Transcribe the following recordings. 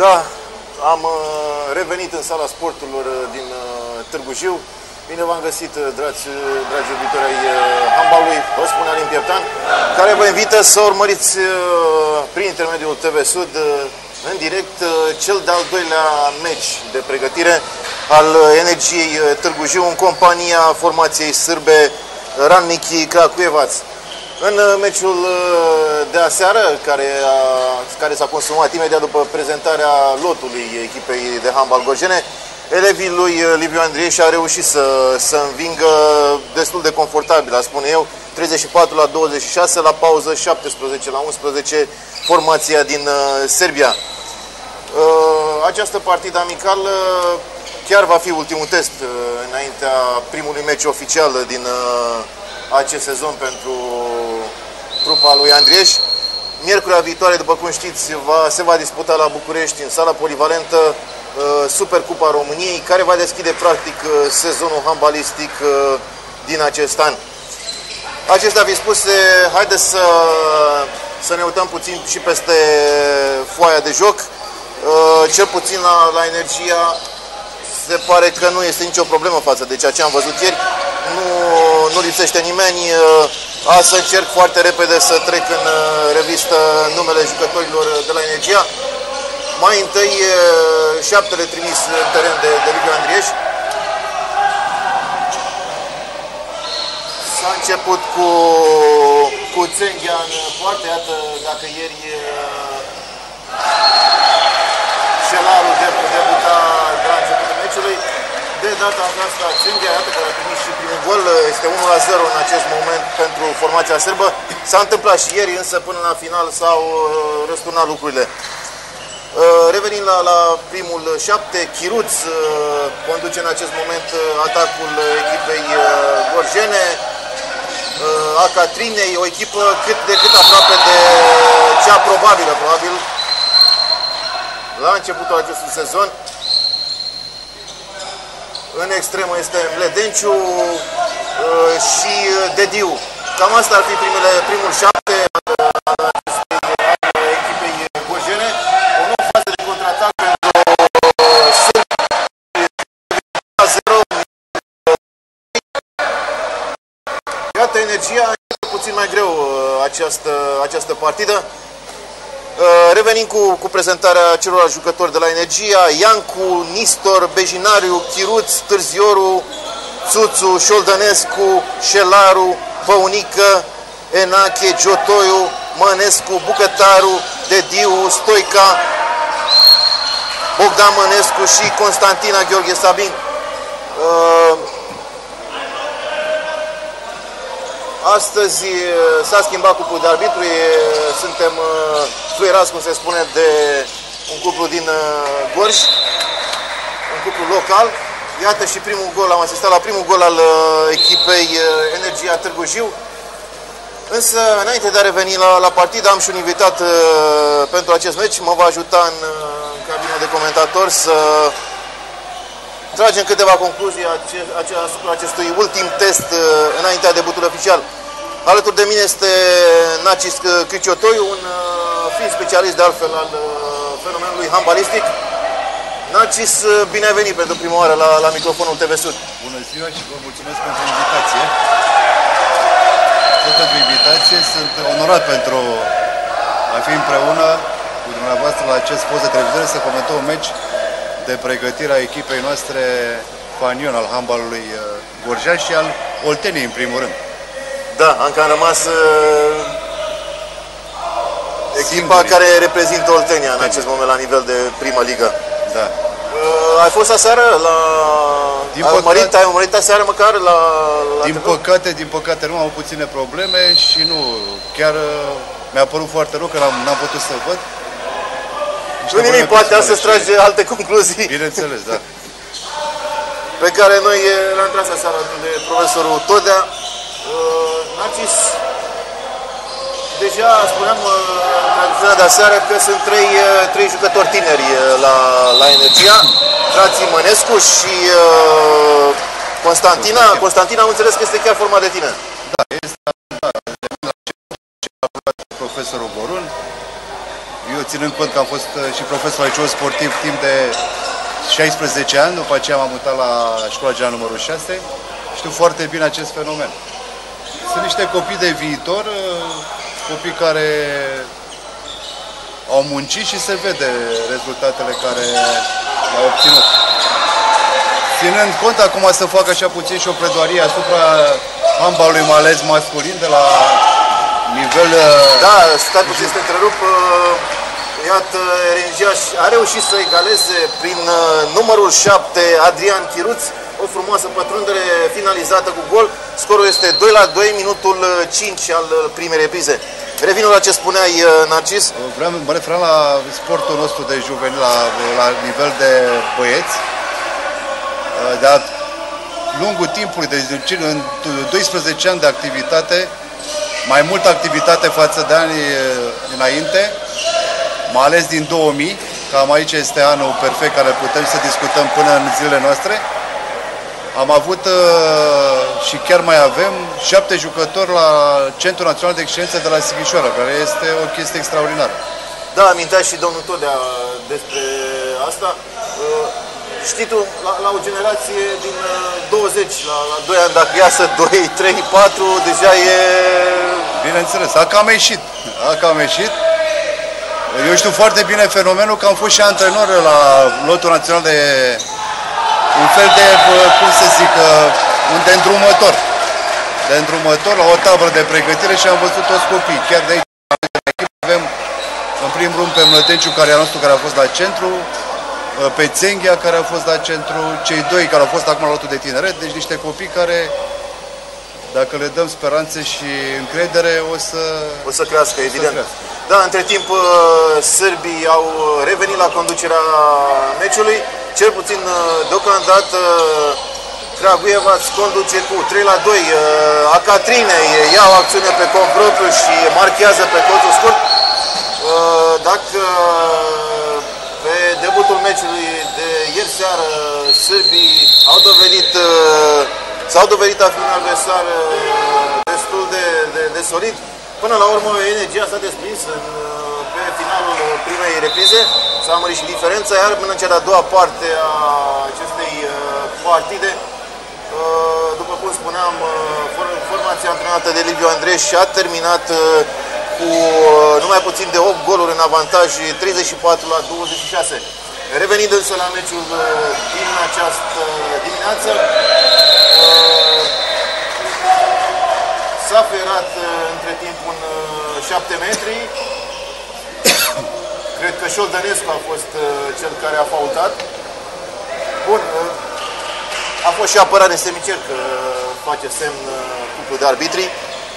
Da, am revenit în sala sporturilor din Târgu Jiu. Bine v-am găsit, dragi iubitori ai handbalului, vă spune Alin Pieptan, care vă invită să urmăriți prin intermediul TV Sud în direct cel de-al doilea meci de pregătire al Energiei Târgu Jiu în compania formației sârbe Radnički Kragujevac. În meciul de aseară, care s-a consumat imediat după prezentarea lotului echipei de handbal gorjene, elevii lui Liviu Andrieș a reușit să învingă destul de confortabil, spune eu, 34-26, la pauză 17-11, formația din Serbia. Această partidă amicală chiar va fi ultimul test înaintea primului meci oficial din acest sezon pentru trupa lui Andrieș. Miercurea viitoare, după cum știți, se va disputa la București, în sala polivalentă, Supercupa României, care va deschide practic sezonul handbalistic din acest an. Acestea fiind spuse, haideți să ne uităm puțin și peste foaia de joc. Cel puțin la Energia se pare că nu este nicio problemă față de ceea ce am văzut ieri. Nu lipsește nimeni. Să încerc foarte repede să trec în revistă numele jucătorilor de la Energia. Mai întâi, șaptele trimis în teren de Liviu Andrieș. S-a început cu Țenghea în poartă. Iată, dacă ieri Șelarul debuta de la începutul meciului, de data aceasta Țenghea, iată, care a primit și primul gol, este 1-0 în acest moment pentru formația sârbă. S-a întâmplat și ieri, însă până la final s-au răsturnat lucrurile. Revenind la primul 7, Chiruț conduce în acest moment atacul echipei gorjene, a Catrinei, o echipă cât de cât aproape de cea probabilă, probabil, la începutul acestui sezon. În extremă este Mledenciu și Dediu. Cam asta ar fi primul 7 al echipei gorjene. O nouă fază de contraatac pentru Sârb 0. Iată, Energia este puțin mai greu această partidă. Revenim cu prezentarea celor jucători de la Energia: Iancu, Nistor, Bejinariu, Chiruț, Târzioru, Țuțu, Șoldănescu, Șelaru, Păunică, Enache, Giotoiu, Mănescu, Bucătaru, Dediu, Stoica, Bogdan Mănescu și Constantina Gheorghe Sabin. Astăzi s-a schimbat cuplul de arbitru, suntem fluierați, cum se spune, de un cuplu din Gorj, un cuplu local. Iată și primul gol, am asistat la primul gol al echipei Energia Târgu Jiu. Însă, înainte de a reveni la partidă, am și un invitat pentru acest meci. Mă va ajuta în cabina de comentator să tragem câteva concluzii asupra acestui ultim test înaintea debutului oficial. Alături de mine este Nacis Criciotoiu, un fiind specialist de altfel al fenomenului handbalistic. Nacis, bine ai venit pentru prima oară la microfonul TV Sud. Bună ziua și vă mulțumesc pentru invitație. Pentru invitație, sunt onorat pentru a fi împreună cu dumneavoastră la acest post de televiziune să comentăm un meci de pregătire a echipei noastre fanion al handbalului gorjean și al Olteniei, în primul rând. Da, încă am rămas echipa care reprezintă Oltenia în acest moment la nivel de prima ligă. Da. Ai fost aseară la... Ai urmărit aseară măcar la Din păcate nu am avut puține probleme și nu, chiar mi-a părut foarte rău că n-am putut să-l văd. Nu nimic, poate astăzi trage alte concluzii. Bineînțeles, da. Pe care noi le-am tras aseară de profesorul Todea. Nacis, deja spuneam în de aseară că sunt trei jucători tineri la Energia. Frații Mănescu și Constantina. Constantina am înțeles că este chiar format de tine. Da, este profesorul Borun. Eu ținând cont că am fost și profesor la liceu sportiv timp de 16 ani, după aceea m-am mutat la școala generală numărul 6, știu foarte bine acest fenomen. Sunt niște copii de viitor, copii care au muncit și se vede rezultatele care le-au obținut. Ținând cont, acum să fac așa puțin și o pledoarie asupra handbalului, mai ales masculin, de la nivel... Da, stai puțin să te întrerup. Iată, Rengiaș a reușit să egaleze prin numărul 7, Adrian Chiruț, o frumoasă pătrundere finalizată cu gol. Scorul este 2-2, minutul 5 al primei reprize. Revin la ce spuneai, Narcis. Mă referam la sportul nostru de juvenil, la nivel de băieți. De-a lungul timpului, în 12 ani de activitate, mai multă activitate față de ani înainte, mai ales din 2000, cam aici este anul perfect care putem să discutăm până în zilele noastre. Am avut și chiar mai avem 7 jucători la Centrul Național de Excelență de la Sighișoara, care este o chestie extraordinară. Da, amintea și domnul Todea despre asta. Știi tu, la o generație din 20, la 2 ani, dacă iasă 2, 3, 4, deja e... Bineînțeles, a cam ieșit. Eu știu foarte bine fenomenul că am fost și antrenor la lotul național de... un fel de, cum să zic, un de îndrumător la o tabără de pregătire și am văzut toți copiii. Chiar de aici avem, în primul rând, pe Mlătenciu, care e nostru, care a fost la centru, pe Țenghia, care a fost la centru, cei doi care au fost acum la lotul de tineret, deci niște copii care, dacă le dăm speranțe și încredere, o să crească, evident. Da, între timp, sârbii au revenit la conducerea meciului, cel puțin deocamdată Kragujevac conduce cu 3-2. Acatrine ia o acțiune pe cont propriu și marchează pe colțul scurt. Dacă pe debutul meciului de ieri seară sârbii s-au dovedit a fi un adversar destul de solid, până la urmă Energia s-a desprins pe finalul primei reprize, s-a mărit și diferența, iar până în cea de-a doua parte a acestei partide, după cum spuneam, formația antrenată de Liviu Andreș a terminat cu numai puțin de 8 goluri în avantaj, 34-26. Revenind însă la meciul din această dimineață, s-a ferat între timp un 7 metri. Cred că Șoldănescu a fost cel care a faultat. Bun, a fost și apărare în semicerc, face semn cuplul de arbitri.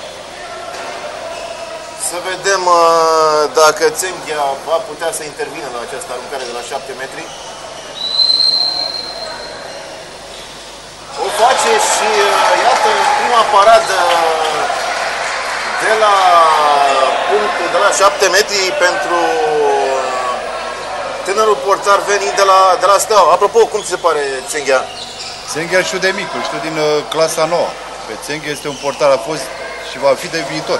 Să vedem dacă Țenghia va putea să intervină la această aruncare de la 7 metri. O face și iată prima paradă de la punctul de la 7 metri pentru tânărul portar venit de la Steaua. Apropo, cum ți se pare Țenghia? Țenghia știu de micul, știu din clasa 9. Pe Țenghia este un portar, a fost și va fi de viitor.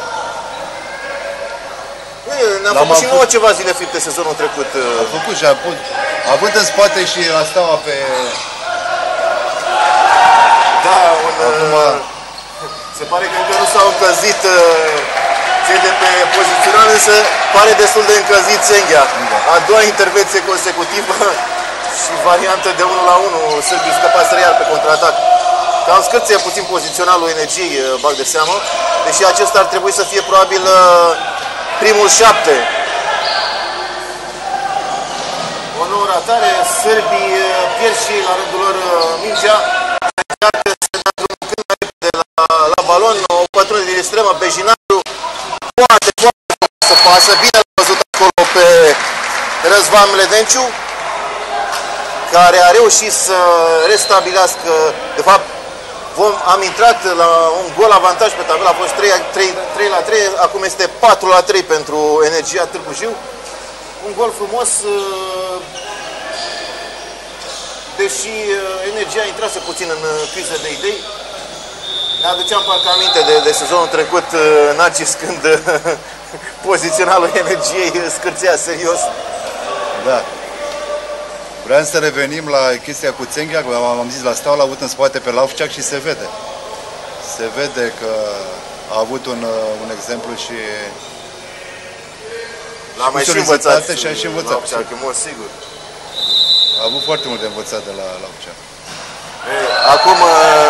Ne-am făcut și nouă ceva zile fipte sezonul trecut. A făcut și având în spate și la Steaua pe... Da, se pare că încă nu s-au încălzit cei de pe poziționare, însă pare destul de încălzit Țenghia. A doua intervenție consecutivă și variantă de 1-1, sârbii scăpați iar pe contraatac. Cam scârție puțin poziționalul Energiei, bag de seamă, deși acesta ar trebui să fie probabil primul 7. O nouă ratare, sârbii pierd și la rândul lor mingea. Încearcă să dea drumul cât mai repede la balon, o pătrundă din extremă, Bejinaru, foarte să pasă, bine l-a văzut acolo pe Răzvan Mledenciu, care a reușit să restabilească, de fapt, am intrat la un gol avantaj pe tabelă, a fost 3-3, acum este 4-3 pentru Energia Târgu Jiu. Un gol frumos, deși Energia intrase puțin în criză de idei. Ne aduceam parcă aminte de sezonul trecut, Narcis, când poziționalul Energiei scârțea serios. Da. Vreau să revenim la chestia cu Țenghia, am zis la Steaua, l-a avut în spate pe Lavceac și se vede. Se vede că a avut un exemplu și l-a mai și învățat și a și învățat. Lavceac, în mod sigur. A avut foarte mult de învățat de la Lavceac. Acum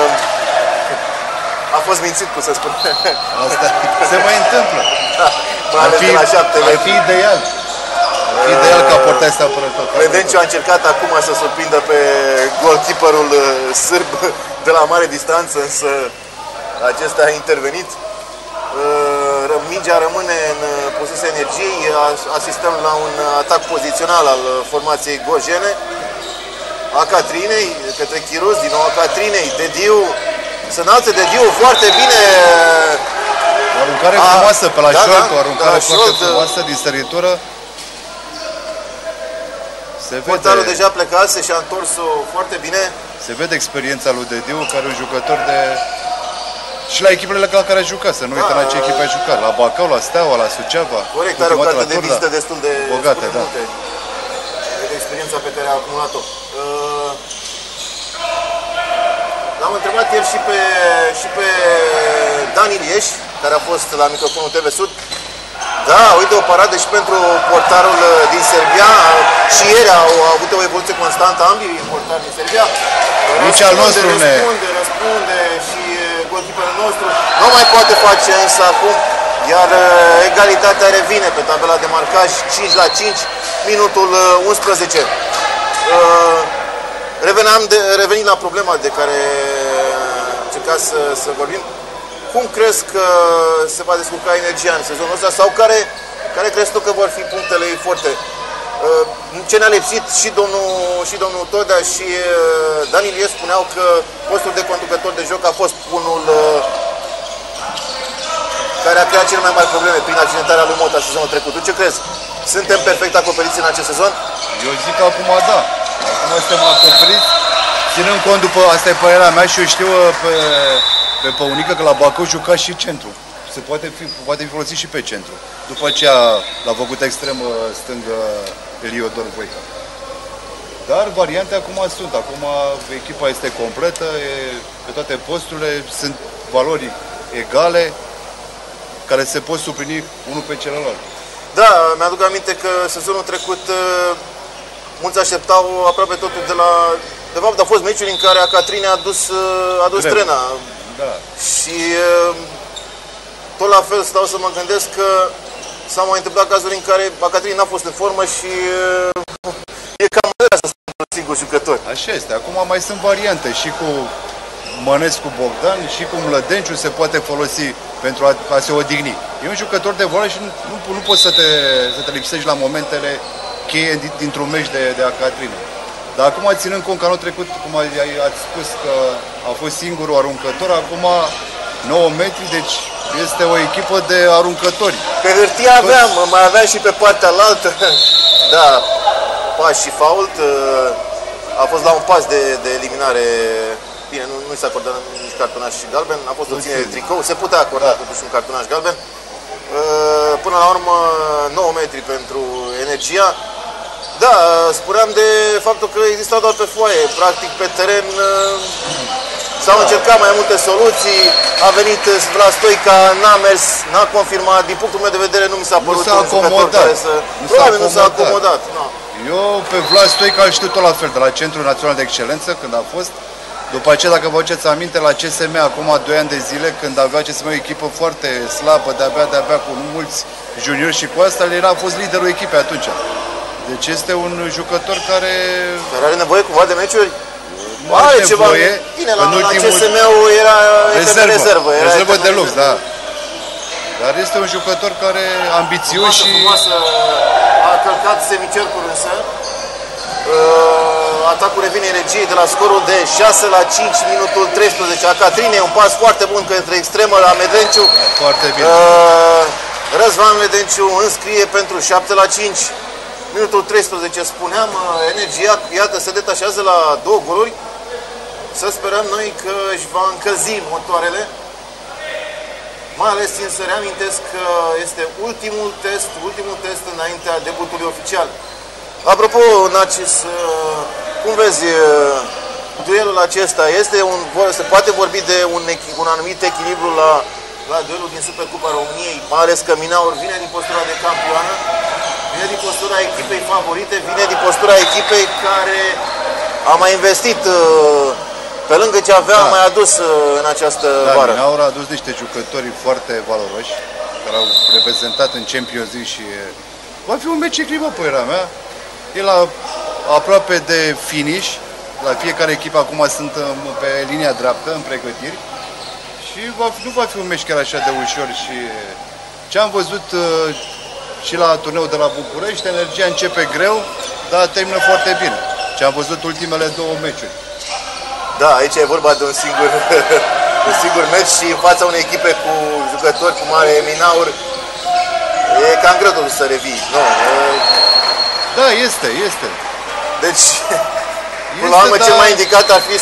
a fost mințit, cum să spun. Asta se mai întâmplă. Da, ar fi ideal. Ideal ca portea să apărător. Credenciu a încercat acum să surprindă pe goalkeeperul sârb de la mare distanță, însă acesta a intervenit. Mingea rămâne în posesia Energiei. Asistăm la un atac pozițional al formației gorjene. A Catrinei către Chiruz, din nou a Catrinei, Dediu, se înalță Dediu foarte bine. O aruncare frumoasă pe la șold, o aruncare foarte frumoasă din săritură. Portarul deja plecase și a întors-o foarte bine. Se vede experiența lui Dediu, care e un jucător de... Și la echipele la care a jucat, să nu uităm la ce echipă a jucat. La Bacău, la Steaua, la Suceava. Corect, are o carte de vizită destul de bogată, da. De experiența pe care a acumulat-o. L-am întrebat ieri și pe Dan Ilieș, care a fost la microfonul TV Sud. Da, uite o paradă și pentru portarul din Serbia. Și ieri au avut o evoluție constantă ambii portari din Serbia. Nici al nostru răspunde și goalkeeperul nostru nu mai poate face însă acum, iar egalitatea revine pe tabela de marcaj 5-5, minutul 11. Revenind la problema de care încerca să vorbim, cum crezi că se va descurca Energia în sezonul ăsta sau care crezi tu că vor fi punctele ei forte? Ce ne-a lipsit și domnul Todea și Dan Ilie spuneau că postul de conducător de joc a fost unul care a creat cele mai mari probleme prin accidentarea lui Mota sezonul trecut. Tu ce crezi? Suntem perfect acoperiți în acest sezon? Eu zic că acum da. Acum suntem acoperiți, ținând cont după, asta e părerea mea și eu știu pe Păunică că la Bacău juca și centru. Se poate fi folosit și pe centru. După aceea l-a făcut extrem stângă Eliodor Voica. Dar variante acum sunt. Acum echipa este completă, pe toate posturile sunt valori egale care se pot suplini unul pe celălalt. Da, mi-aduc aminte că sezonul trecut mulți așteptau aproape totul de la... De fapt, au fost meciuri în care Catrine a dus trena. Da. Și tot la fel stau să mă gândesc că s-au mai întâmplat cazuri în care Catrine n-a fost în formă și e cam mărea să spun un singur jucător. Așa este. Acum mai sunt variante și cu Mănescu Bogdan și cu Mlădenciu se poate folosi pentru a se odihni. E un jucător de valoare și nu poți să te lipsești la momentele cheie dintr-un meci de Catrine. Dar acum, ținând cont că anul trecut, cum ați spus că a fost singurul aruncător, acum 9 metri, deci este o echipă de aruncători. Pe hârtie mai aveam și pe partea alaltă. Da, pas și fault. A fost la un pas de eliminare. Bine, nu i s-a acordat nici cartonaș și galben, a fost o ținere de tricou, se putea acorda totuși un cartonaș galben. Până la urmă, 9 metri pentru Energia. Da, spuneam de faptul că exista doar pe foaie, practic pe teren s-au încercat mai multe soluții, a venit Vlad Stoica, n-a mers, n-a confirmat, din punctul meu de vedere nu mi s-a părut un jucător care să... Probabil nu s-a acomodat. Eu pe Vlad Stoica îl știu tot la fel, de la Centrul Național de Excelență, când a fost. După aceea, dacă vă aduceți aminte, la CSM, acum 2 ani de zile, când avea CSM o echipă foarte slabă, de-abia cu mulți juniori și cu asta, el a fost liderul echipei atunci. Deci este un jucător care... Dar are nevoie cumva de meciuri? Nu are nevoie. Bine, la CSM-ul era rezervă. Rezervă de lux, da. Dar este un jucător care ambițios și... A călcat semicercul însă. Atacul revine Energiei de la scorul de 6-5, minutul 13. A Catrine, un pas foarte bun către extremă la Medenciu. Foarte bine. Răzvan Medenciu înscrie pentru 7-5. Minutul 13, spuneam, Energia, iată, se detașează la 2 goluri. Să sperăm noi că își va încălzi motoarele. Mai ales țin să reamintesc că este ultimul test înaintea debutului oficial. Apropo, Narcis, cum vezi duelul acesta? Se poate vorbi de un anumit echilibru la duelul din Supercupa României, mai ales că Minaur vine din postura de campioană, vine din postura echipei favorite, vine din postura echipei care a mai investit, pe lângă ce avea, mai adus în această vară. Minaur a adus niște jucători foarte valoroși, care au reprezentat în Champions League și va fi un meci echilibrat, părerea mea. El aproape de finish, la fiecare echipă acum sunt pe linia dreaptă, în pregătiri. Și nu va fi un meci chiar așa de ușor. Și ce am văzut și la turneul de la București, Energia începe greu, dar termină foarte bine. Ce am văzut ultimele două meciuri. Da, aici e vorba de un singur meci și în fața unei echipe cu jucători cum are Minaur, e cam greu să revii. No, Da, este. Deci, până la urmă, cel mai indicat ar fi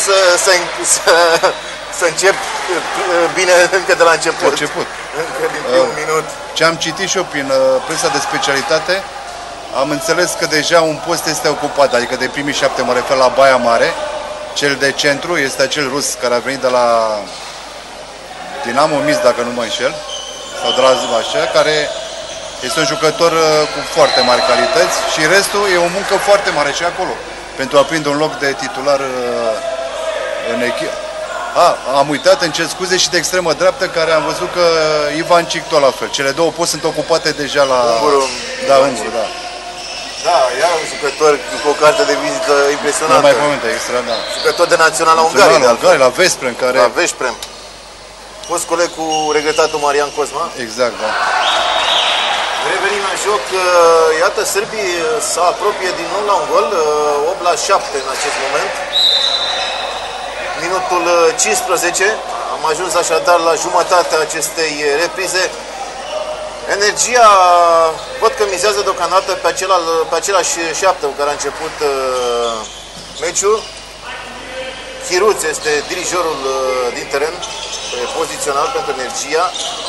să încep bine încă de la început. Încă din primul minut. Ce am citit și eu prin presa de specialitate, am înțeles că deja un post este ocupat, adică de primii 7, mă refer la Baia Mare. Cel de centru este acel rus care a venit de la Dinamo Minsk, dacă nu mă înșel, sau de la Zvașa, care este un jucător cu foarte mari calități și restul e o muncă foarte mare și acolo, pentru a prinde un loc de titular în echipă. Am uitat, îmi cer scuze, și de extremă dreaptă, care am văzut că Ivan Cic tot la fel. Cele două poți sunt ocupate deja la... Ungurul. Da, Ungurul, da. Da, iar un jucător cu o carte de vizită impresionantă. Nu mai pomente, extra, da. Jucător de Naționala Ungariei. La Veszprem, care... La Veszprem. Fost coleg cu regretatul Marian Cosma. Exact, da. Revenim la joc. Iată, sârbii se apropie din nou la un gol. 8-7 în acest moment. Minutul 15. Am ajuns așadar la jumătatea acestei reprize. Energia, văd că mizează deocamdată pe același 7 cu care a început meciul. Chiruț este dirijorul din teren, pozițional pentru Energia.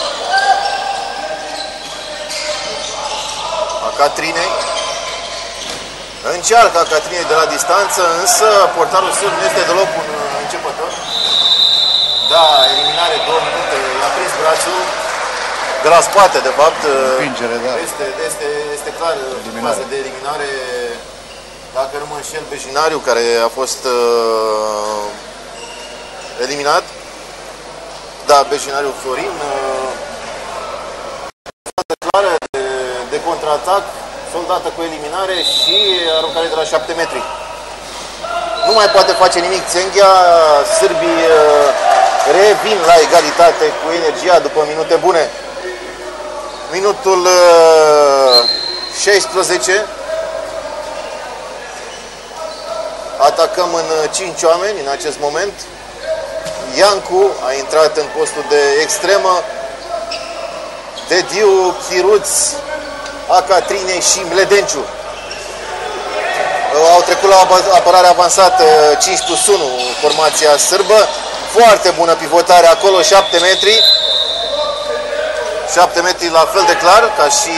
A Catrinei. Încearcă a Catrinei de la distanță, însă portarul sârb nu este deloc un începător. Da, eliminare 2 minute, i-a prins brațul. De la spate, de fapt. Împingere, da. Este clar fază de eliminare, dacă nu mă înșel, Bejinariu, care a fost eliminat. Da, Bejinariu Florin. Fază clară de contraatac, soldată cu eliminare și aruncare de la 7 metri. Nu mai poate face nimic Țenghia. Sârbii revin la egalitate cu Energia după minute bune. Minutul 16. Atacăm în 5 oameni în acest moment. Iancu a intrat în postul de extremă. Dediu, Chiruț, a Catrinei și Mledenciu. Au trecut la apărare avansată 5+1 formația sârbă. Foarte bună pivotare acolo, 7 metri. 7 metri la fel de clar ca și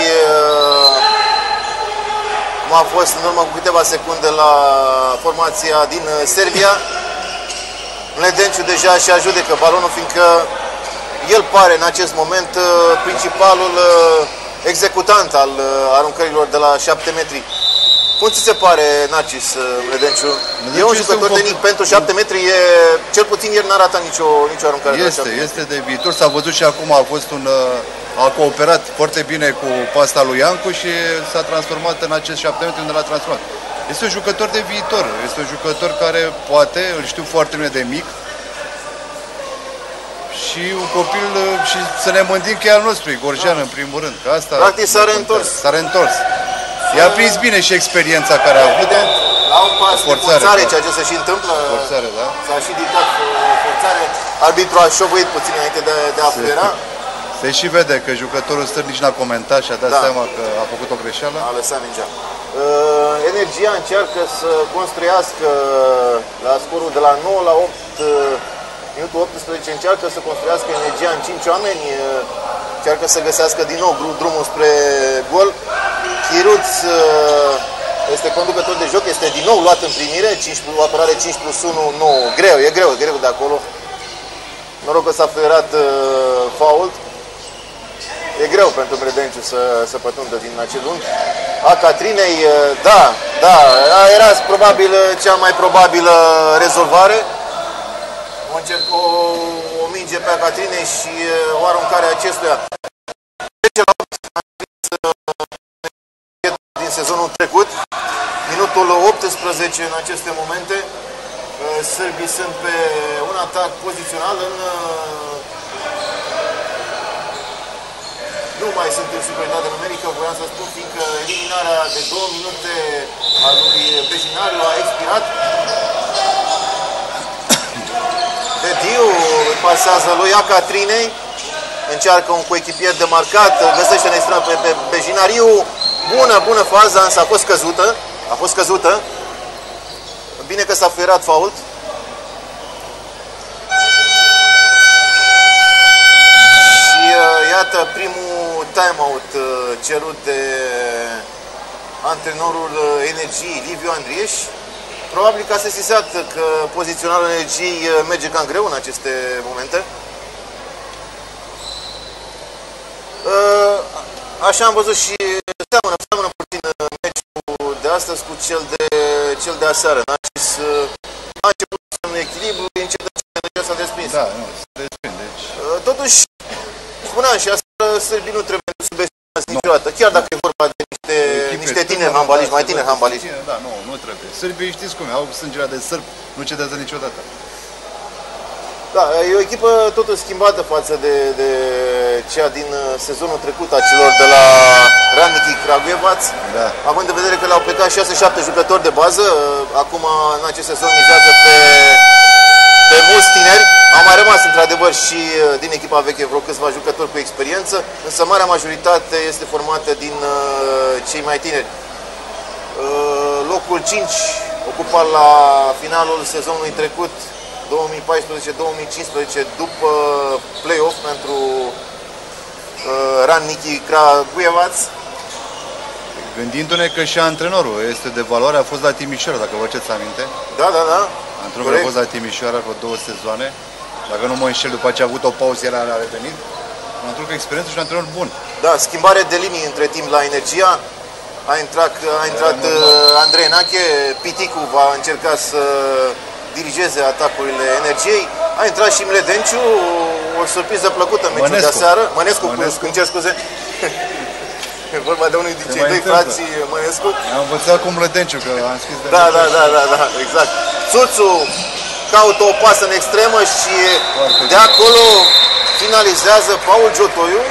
cum a fost în urmă cu câteva secunde la formația din Serbia. Mledenciu deja și ajudecă balonul, fiindcă el pare în acest moment principalul executant al aruncărilor de la 7 metri. Cum ți se pare, Narcis, Mledenciu? E un jucător de nic pentru 7 metri, cel puțin el n-a ratat nicio aruncare. Este de viitor, s-a văzut și acum, a cooperat foarte bine cu pasta lui Iancu și s-a transformat în acest 7 metri unde l-a transformat. Este un jucător de viitor, este un jucător care poate, îl știu foarte bine de mic, și un copil, și să ne mândim că e al nostru, Gorjean, în primul rând. Că asta practic s-a reîntors. S-a reîntors. I-a prins bine și experiența care a avut. La un pas de forțare, ceea ce se și întâmplă. Forțare, da. S-a și dictat forțare. Arbitru a șovăit puțin înainte de a fluiera. Se și vede că jucătorul stăr nici n-a comentat și a dat seama că a făcut o greșeală. A lăsat mingea. Energia încearcă să construiască la scorul de la 9-8 Minutul 18 încearcă să construiască energia în 5 oameni, încearcă să găsească din nou drumul spre gol. Chiruț este conducător de joc, este din nou luat în primire, o apărare 5+1, nu, e greu de acolo. Noroc că s-a fluierat fault. E greu pentru Mledenciu să pătrundă din acel unghi. A Catrinei, da, era probabil cea mai probabilă rezolvare. O minge pe a Catrinei și o aruncare acestuia. Trece la 8 din sezonul trecut. Minutul 18 în aceste momente. Sârbii sunt pe un atac pozițional Nu mai sunt în superioritate numerică, voiam să spun, fiindcă eliminarea de 2 minute a lui Bejinariu a expirat. Dediu pasează lui Catrinei, încearcă un coechipier de marcat, găsește în extremă pe Bejinariu. Bună fază, însă a fost căzută. Bine că s-a fluierat fault. Și iată primul timeout cerut de antrenorul Energiei, Liviu Andrieș. Probabil că a sesizat că poziționarea Energiei merge cam greu în aceste momente. Așa am văzut și seamănă puțin meciul de astăzi cu cel de aseară. A început în echilibru, încet s-a desprins. Da, nu, se desprinde. Deci... Totuși, spuneam și asta, sârbii nu trebuie să subestimați niciodată, chiar dacă e vorba de niște tineri handbaliști, mai tineri handbaliști. Da, nu trebuie. Sârbii știți cum e, au sângerea de sârb, nu cedează niciodată. Da, e o echipă totuși schimbată față de cea din sezonul trecut a celor de la Ranniki Kragujevac. Da. Având în vedere că le-au plecat 6-7 jucători de bază, acum în acest sezon mizează pe mulți tineri. Au mai rămas într-adevăr și din echipa veche vreo câțiva jucători cu experiență, însă marea majoritate este formată din cei mai tineri. Locul 5 ocupat la finalul sezonului trecut 2014-2015 după play-off pentru Ranniki Kragujevac. Gândindu-ne că și antrenorul este de valoare, a fost la Timișoara, dacă vă aduceți aminte. Da. Antrenorul a fost la Timișoara vreo 2 sezoane. Dacă nu mă înșel, după ce a avut o pauză, el a revenit. Un antrenor cu experiență și un antrenor bun. Da, schimbare de linii între timp la Energia. A intrat Andrei Enache, Piticu va încerca să dirigeze atacurile Energiei. A intrat și Mledenciu, o surpriză plăcută în meciul de aseară. Mănescu, îmi cer scuze. E vorba de unul dintre cei doi frații Mănescu. Am învățat cu Mledenciu, că am scris de Da, exact. Țuțu caută o pasă în extremă și de acolo finalizează Paul Giotoiu.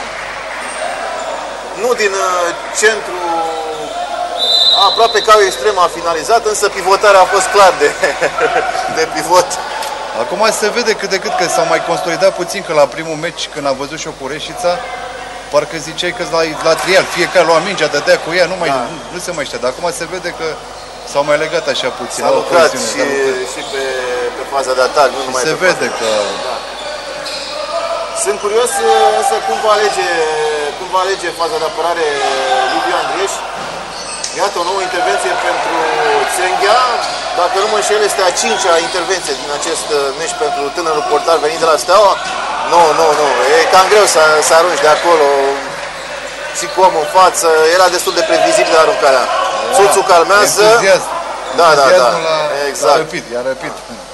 Nu din centru, aproape ca o extremă a finalizat, însă pivotarea a fost clar de pivot. Acum se vede cât de cât că s-au mai consolidat puțin, că la primul meci, când am văzut și-o cu Reșița, parcă ziceai că la trial, fiecare lua mingea, dădea cu ea, nu se mai știa, dar acum se vede că s-au mai legat așa puțin. S-a lucrat și pe faza de atac, nu numai se vede că... Da. Sunt curios însă cum va alege faza de apărare Liviu Andrieș. Iată o nouă intervenție pentru Țenghea. Dacă nu mă înșel, este a 5-a intervenție din acest meci pentru tânărul portar venit de la Steaua. Nu. E cam greu să arunci de acolo și cu omul în față. Era destul de previzibil de aruncarea. Țuțu calmează. Da. Exact. I-a răpit.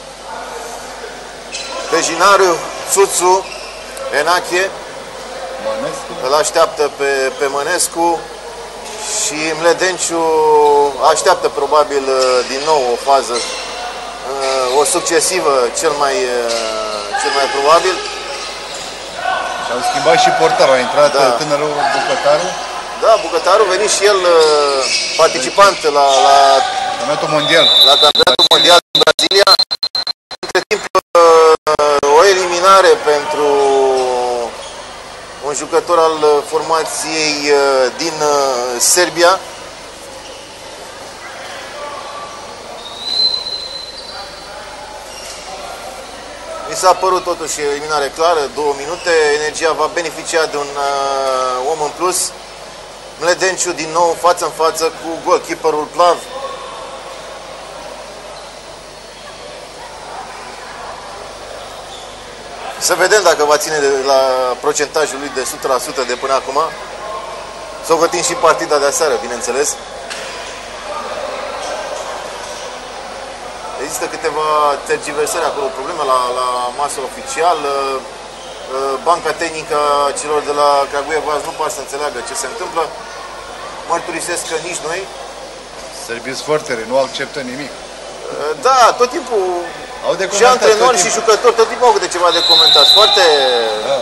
Bejinariu, Țuțu, Enache. Îl așteaptă pe Mănescu. Și Mledenciu așteaptă probabil din nou o fază, o succesivă cel mai probabil. Și au schimbat și portarul, a intrat tânărul Bucătaru. Da, Bucătaru a venit și el participant la campionatul mondial. La campionatul mondial din Brazilia. Între timp o eliminare pentru un jucător al formației din Serbia. Mi s-a părut totuși eliminare clară, 2 minute. Energia va beneficia de un om în plus. Mledenciu din nou față în față cu goalkeeperul Plav. Să vedem dacă va ține la procentajul lui de 100% de până acum. Să o gătim și partida de aseară, bineînțeles. Există câteva tergiversări acolo, probleme la masă oficial. Banca tehnică celor de la Kragujevac nu poate să înțeleagă ce se întâmplă. Mărturisesc că nici noi. Sârbii sunt foarte răi, nu acceptă nimic. Da, tot timpul au de și antrenori și jucători, tot timpul au câte ceva de comentat. Foarte... Da.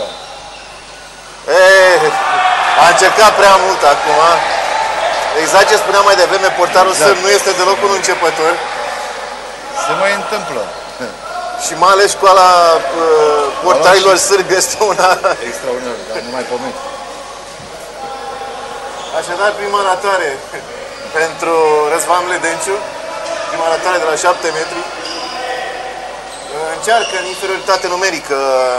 A încercat prea mult acum. Exact ce spuneam mai devreme, portarul sârb nu este deloc un începător. Se mai întâmplă. Și mai ales școala portarilor sârbi este una... extraordinar, dar nu mai pomeni. Așadar, prima ratare pentru Răzvan Mledenciu, prima ratare de la 7 metri. Încearcă în inferioritate numerică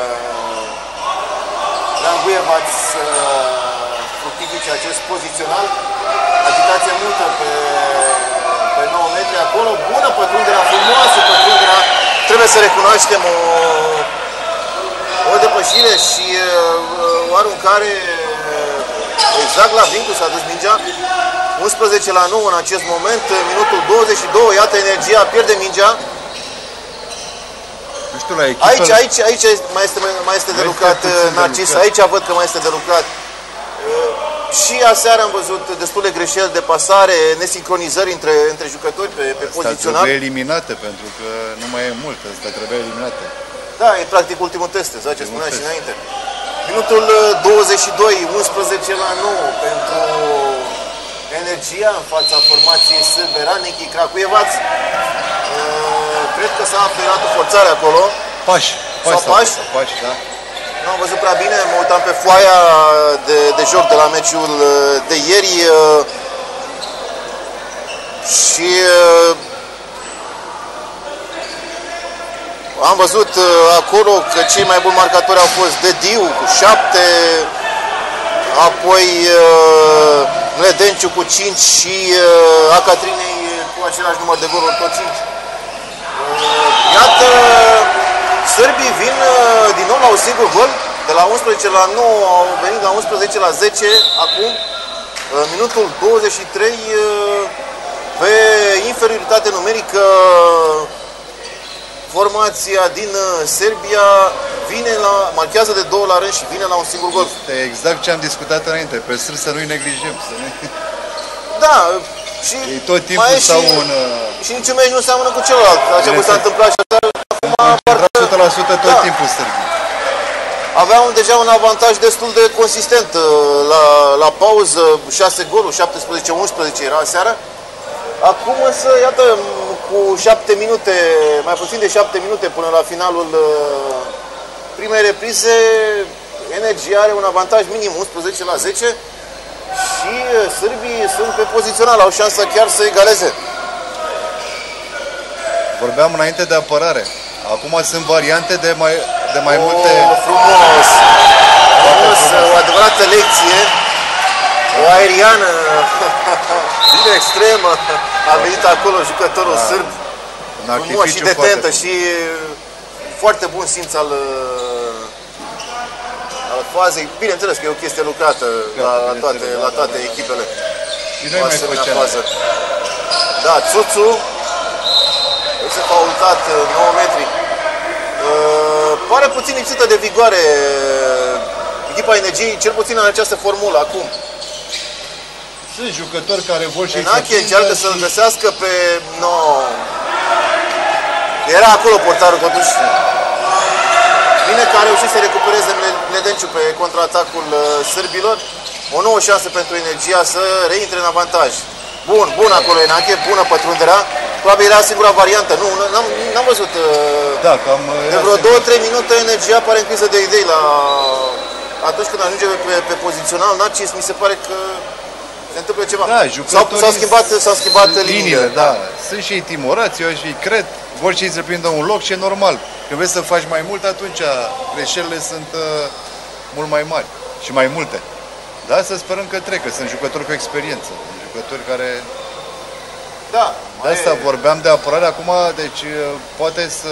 Kragujevac să fructifice acest pozițional. Agitație multă pe 9 metri acolo. Bună pătrunderea, frumoasă pătrunderea. Trebuie să recunoaștem o depășire și o aruncare exact la vincul s-a dus mingea. 11-9 în acest moment, minutul 22, iată Energia pierde mingea. Nu știu, la echipă... Aici mai este de lucrat, Narcis, aici văd că mai este de lucrat. Și aseară am văzut destule greșeli de pasare, nesincronizări între jucători pe pozițional. Trebuie eliminate, pentru că nu mai e mult, asta trebuie eliminate. Da, e practic ultimul test, exact ce spunea și înainte. Minutul 22, 11-9 pentru Energia în fața formației sârbe Raniki Kragujevac. Cred că s-a aferat o forțare acolo. Pași, da. Nu am văzut prea bine, mă uitam pe foaia de joc de la meciul de ieri și am văzut acolo că cei mai buni marcatori au fost Dediu cu 7, apoi Mledenciu cu 5 și Acatrinei cu același număr de goluri, tot 5. Iată, sârbii vin din nou la un singur gol, de la 11-9 au venit la 11-10 acum, minutul 23, pe inferioritate numerică, formația din Serbia marchează de 2 la rând și vine la un singur gol. Este exact ce am discutat înainte, pe sârbi să nu-i neglijăm. Da, și ei tot timpul sau și niciun meci nu seamănă cu celălalt. Așa cum s-a întâmplat și acum 100% tot timpul sârbii. Aveau deja un avantaj destul de consistent la pauză, 6 goluri, 17-11 era aseară. Acum însă, iată, cu 7 minute, mai puțin de 7 minute până la finalul primei reprize, Energia are un avantaj minim 11-10 și sârbii sunt pe pozițional, au șansa chiar să egaleze. Vorbeam înainte de apărare. Acum sunt variante de mai multe... Frumos! O adevărată lecție. O aeriană din extremă. A venit acolo jucătorul sârb. Frumos și detentă și foarte bun simț al fazei. Bineînțeles că e o chestie lucrată la toate echipele. Și noi mai făceam. Da, Țuțu este faultat 9 metri. Pare puțin lipsită de vigoare echipa Energiei, cel puțin în această formulă acum. Sunt jucători care vor și Enache încearcă să-l găsească pe... No. Era acolo portarul totuși. Bine că a reușit să recupereze Mledenciu pe contraatacul sârbilor. O nouă șansă pentru Energia să reintre în avantaj. Bun acolo Enache, bună pătrunderea. Probabil era singura variantă. Nu, n-am văzut. Da, cam de vreo 2-3 minute Energia pare încrisă de idei atunci când ajunge pe pozițional. Narcis, mi se pare că se întâmplă ceva. Da, s-au schimbat liniile. Da. Sunt și ei timorați, eu și cred. vor și îți reprindă un loc și e normal. Când vrei să faci mai mult, atunci greșelile sunt mult mai mari și mai multe. Dar să sperăm că trec, că sunt jucători cu experiență, jucători care... Da, de asta vorbeam de apărare acum, deci poate să...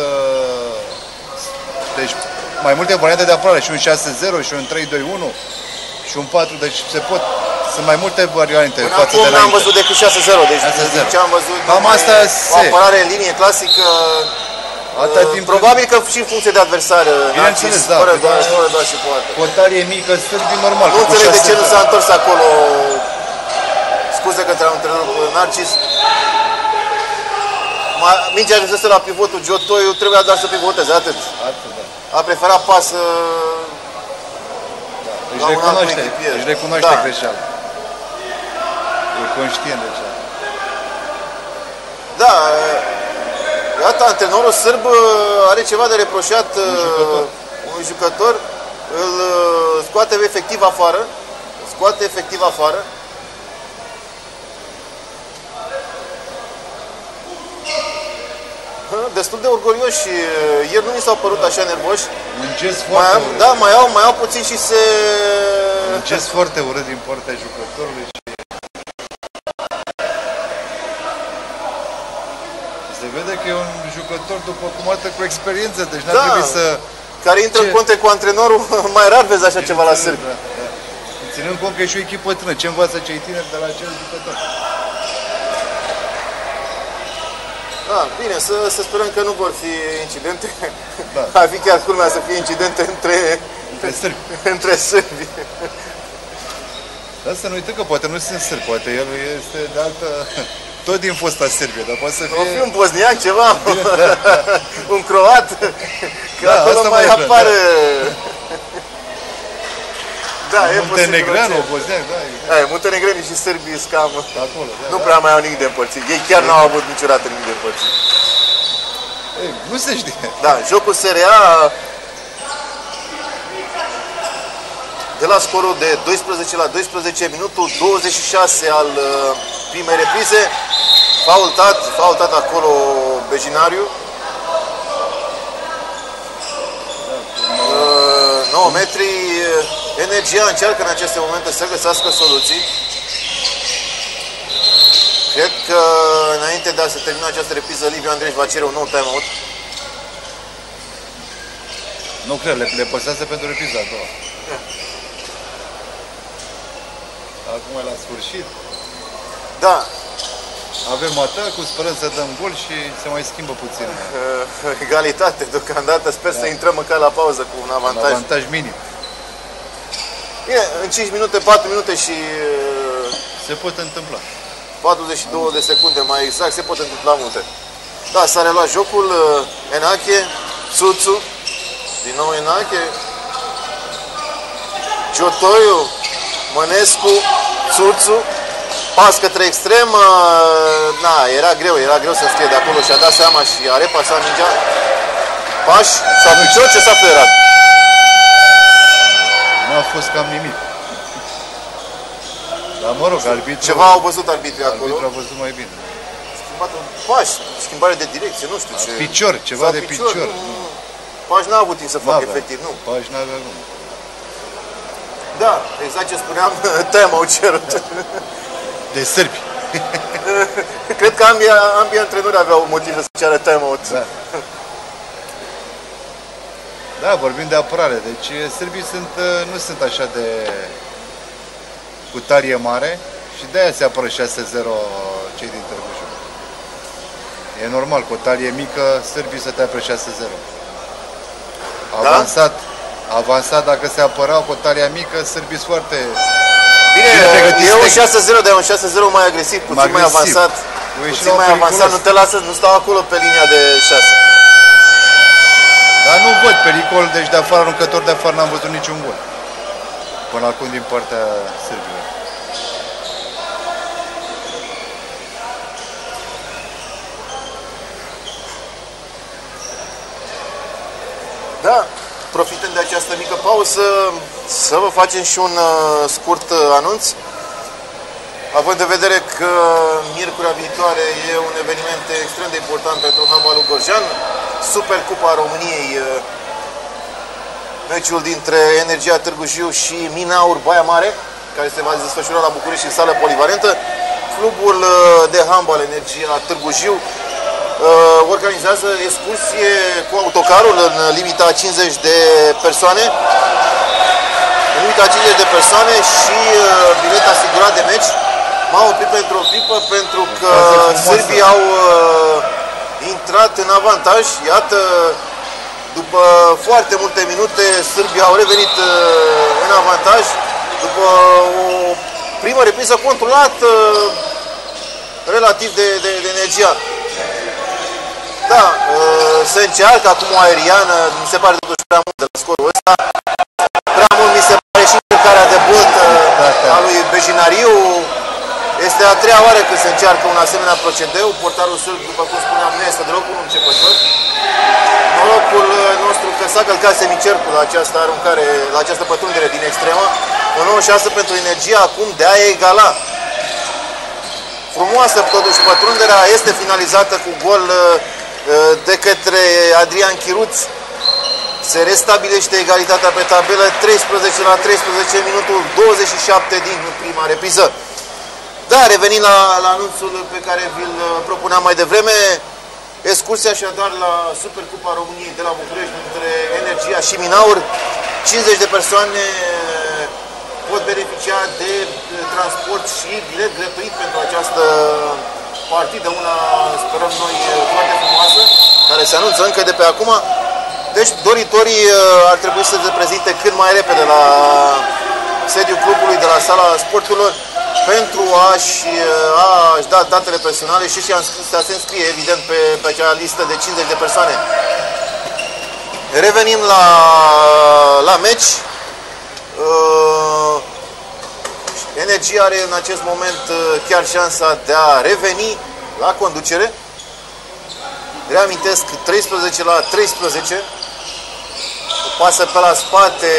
Deci mai multe variante de apărare, și un 6-0, și un 3-2-1, și un 4, deci se pot... Sunt mai multe variante față de n-am văzut decât 6-0, deci ce am văzut, cam asta o apărare în linie clasică, probabil că și în funcție de adversar, bineînțeles, da, fără doar și poate. Cu o talie mică, sârbii normal. Nu înțeleg de ce nu s-a întors acolo, scuze către antrenorul cu Narcis. Mingea ajunsese la pivotul Giotoiu, trebuia doar să pivoteze, atât. A preferat pas. Își recunoaște greșeala. E conștient de ce. Da, iată, antrenorul sârb are ceva de reproșat un jucător, îl scoate efectiv afară. Destul de orgolioși, ieri nu mi s-au părut așa nervoși. Un gest foarte urât. Da, mai au puțin și se... Un gest foarte urât din partea jucătorului și... Se vede că e un jucător, după cum arată, cu experiență, deci n-ar trebui să... Care intră în conte cu antrenorul, mai rar vezi așa ceva la sârbi. Da. Ținând cont că e și o echipă tânără, ce învață cei tineri de la acel jucător? Da, bine, să sperăm că nu vor fi incidente. Da. Ar fi chiar culmea să fie incidente între sârbi. Dar să nu uităm că poate nu sunt sârbi, poate el este de altă... Tot din fosta Serbie, dar poate să fie... O fi un bosniac ceva, un croat, că da, acolo mai apare... Da, e Muntenegreanu, bosniac, da. Exact. Muntenegrenii și sârbii scam. Acolo, da, nu prea mai au nimic de împărțit. Ei chiar n-au avut niciodată nimic de împărțit. Nu se știe. Da, jocul se rea de la scorul de 12-12, minutul 26 al primei reprize. Faultat acolo Bejinariu. 9 metri. Energia încearcă în aceste momente să găsească soluții. Cred că înainte de a se termina această repriză, Liviu Andreș va cere un nou timeout. Nu cred, le păstrează pentru repriza a doua. Acum e la sfârșit. Da. Avem atacul, sperăm să dăm gol și se mai schimbă puțin. Egalitate deocamdată, sper să intrăm măcar la pauză cu un avantaj. Un avantaj minim. Bine, în 5 minute, 4 minute și... Se pot întâmpla. 42 de secunde mai exact, se pot întâmpla multe. Da, s-a reluat jocul, Enache, Tsutsu, din nou Enache, Giotoiu, Mănescu, Tsutsu, pas către extrem, era greu să scrie de acolo și a dat seama și a repasat mingea. Pași sau picior, ce s-a fărat? Nu a fost cam nimic. Dar mă rog, arbitru... Ceva au văzut arbitrii acolo. Arbitru a văzut mai bine. Schimbat un pași, schimbare de direcție, nu știu ce... Picior, ceva de picior. Pași n-a avut timp să facă efectiv, nu. Pași n-avea cum. Da, exact ce spuneam, time-au cerut. De sârbi. Cred că ambii antrenori aveau motive să ceară time-out. Da. Da, vorbim de apărare. Deci sârbii nu sunt așa de cu tarie mare și de-aia se apără 6-0 cei din Târgu Jiu. E normal, cu o tarie mică, sârbii să te apără 6-0. Avansat, dacă se apărau cu o tarie mică, sârbii sunt foarte... Bine, e un 6-0, dar e un 6-0 mai agresiv, puțin mai avansat. Puțin mai avansat, nu te lasă, nu stau acolo pe linia de 6. Dar nu văd pericol, deci de afară, aruncător de afară n-am văzut niciun gol. Până acum din partea sârbilor. Da, profităm de această mică pauză să vă facem și un scurt anunț. având în vedere că miercurea viitoare e un eveniment extrem de important pentru handbalul gorjean, Supercupa României, meciul dintre Energia Târgu Jiu și Minaur Baia Mare, care se va desfășura la București în sală polivalentă. Clubul de handbal Energia Târgu Jiu organizează excursie cu autocarul în limita 50 de persoane. În limita 50 de persoane și bilet asigurat de meci. M-am oprit pentru o clipă pentru că sârbii au intrat în avantaj. Iată, după foarte multe minute, sârbii au revenit în avantaj. După o primă repriză controlată relativ de Energia. Da, se încearcă acum o aeriană, mi se pare totuși prea mult de la scorul ăsta. Prea mult mi se pare și încărcarea de bălt a lui Bejinariu. Este a treia oară când se încearcă un asemenea procedeu. Portarul sârb, după cum spuneam, nu este deloc un începător. Norocul nostru că s-a călcat semicercul la această aruncare, la această pătrundere din extremă. O nouă șansă pentru Energia acum de a egala. Frumoasă totuși pătrunderea, este finalizată cu gol de către Adrian Chiruț. Se restabilește egalitatea pe tabelă, 13 la 13, minutul 27 din prima repriză. Da, revenind la anunțul pe care vi-l propuneam mai devreme, excursia așadar la Supercupa României de la București între Energia și Minaur. 50 de persoane pot beneficia de transport și bilet gratuit pentru această partidă, una, sperăm noi, foarte frumoasă, care se anunță încă de pe acum. Deci doritorii ar trebui să se prezinte cât mai repede la sediul clubului de la Sala Sporturilor pentru a-și da datele personale și să se înscrie, evident, pe acea listă de 50 de persoane. Revenim la meci. Energia are în acest moment chiar șansa de a reveni la conducere. Reamintesc, 13 la 13. O pasă pe la spate.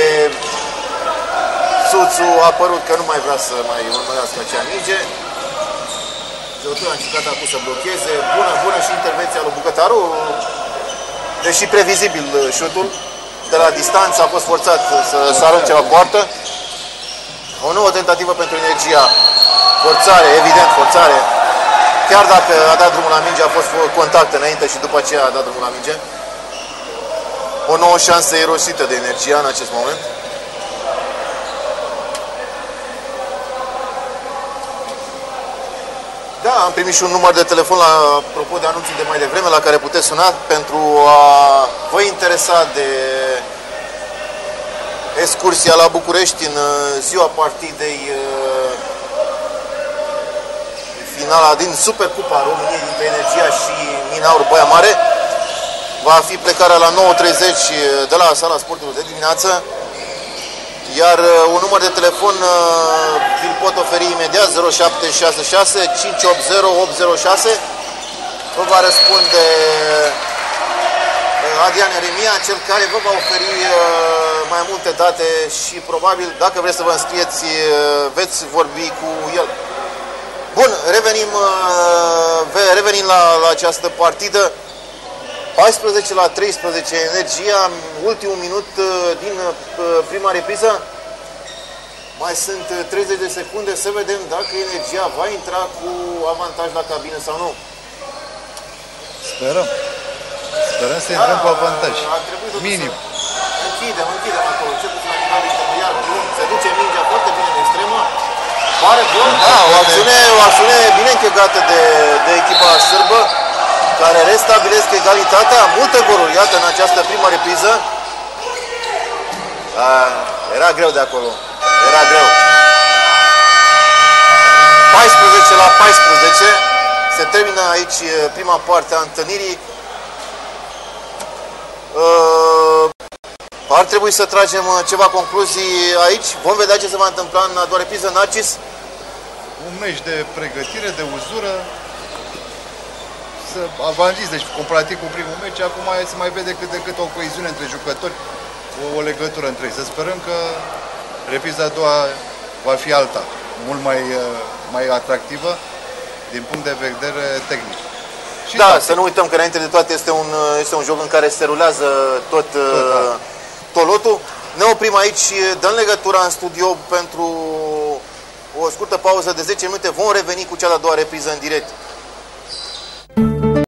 Suțu a părut că nu mai vrea să mai urmărească acea minge. Zăutul a încercat acum să blocheze. Bună și intervenția lui Bucătaru. Deși previzibil șutul. De la distanță a fost forțat să arunce la poartă. O nouă tentativă pentru Energia. Forțare, evident, forțare. Chiar dacă a dat drumul la minge, a fost contact înainte și după aceea a dat drumul la minge. O nouă șansă irosită de Energia în acest moment. Da, am primit și un număr de telefon apropo de anunțul de mai devreme la care puteți suna pentru a vă interesa de excursia la București în ziua partidei finala din Supercupa României dintre Energia și Minaur Baia Mare. Va fi plecarea la 9:30 de la Sala Sporturilor de dimineață. Iar un număr de telefon vi-l pot oferi imediat, 0766 580 806. Vă va răspunde Adrian Eremia, cel care vă va oferi mai multe date și probabil, dacă vreți să vă înscrieți, veți vorbi cu el. Bun, revenim la această partidă. 14 la 13, Energia, ultimul minut din prima repriză. Mai sunt 30 de secunde, să vedem dacă Energia va intra cu avantaj la cabină sau nu. Sperăm să intrăm cu avantaj. Minim. Închidem acolo, ce puțin la nivel intermediar, se duce mingea foarte bine în extremă. Pare gol, da, o acțiune bine închegată de echipa sârbă, care restabilesc egalitatea, multe goluri, iată, în această primă repriză. Era greu de acolo, era greu. 14 la 14, se termină aici prima parte a întâlnirii. Ar trebui să tragem ceva concluzii aici, vom vedea ce se va întâmpla în a doua repriză. Narcis? Un meci de pregătire, de uzură. V-am zis, deci comparativ cu primul meci, acum se mai vede cât de cât o coeziune între jucători, o legătură între ei. Să sperăm că repriza a doua va fi alta. mult mai atractivă din punct de vedere tehnic. Și da, să nu uităm că înainte de toate este un joc în care se rulează tot lotul. Ne oprim aici și dăm legătura în studio pentru o scurtă pauză de 10 minute. Vom reveni cu cea de-a doua repriză în direct